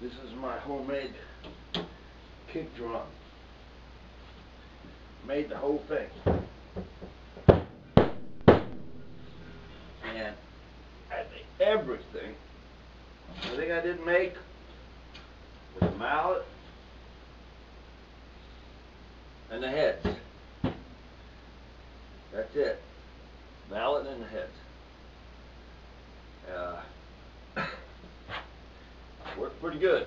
This is my homemade kick drum. Made the whole thing. And I think everything I didn't make was a mallet and the heads. That's it. Mallet and the heads. Worked pretty good.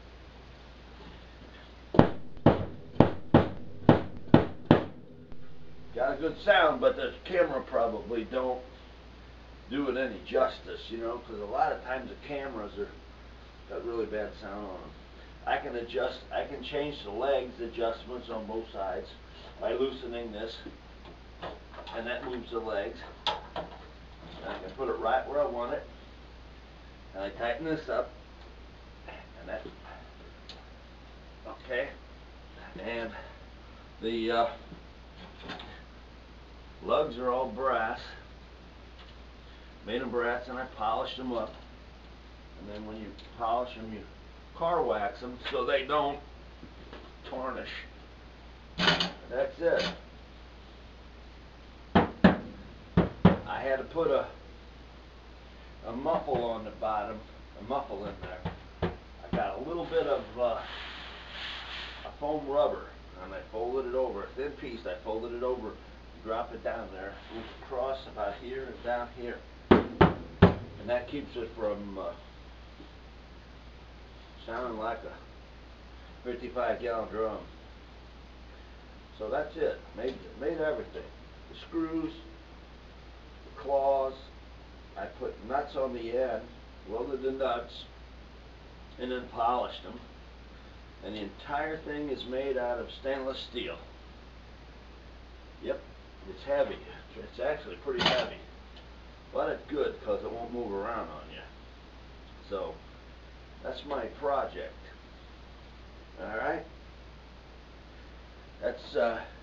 Got a good sound, but the camera probably don't do it any justice, you know, because a lot of times the cameras got really bad sound on them. I can change the legs adjustments on both sides by loosening this, and that moves the legs. And I can put it right where I want it, and I tighten this up, and that, okay, and the lugs are all brass. Made them brass, and I polished them up. And then when you polish them, you car wax them so they don't tarnish. That's it. I had to put a muffle on the bottom, a muffle in there. I got a little bit of a foam rubber, and I folded it over, a thin piece. I folded it over, drop it down there, move across about here and down here. And that keeps it from sounding like a 55-gallon drum. So that's it. Made everything. The screws, the claws. I put nuts on the end, welded the nuts, and then polished them. And the entire thing is made out of stainless steel. Yep, it's heavy. It's actually pretty heavy. But it's good because it won't move around on you. So that's my project. Alright? That's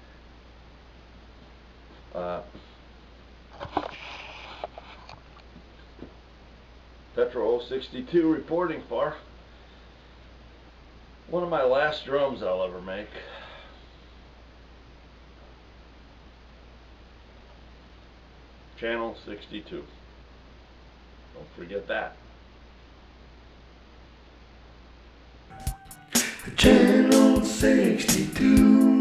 Petro 062 reporting for one of my last drums I'll ever make. Channel 62. Don't forget that. Channel 62.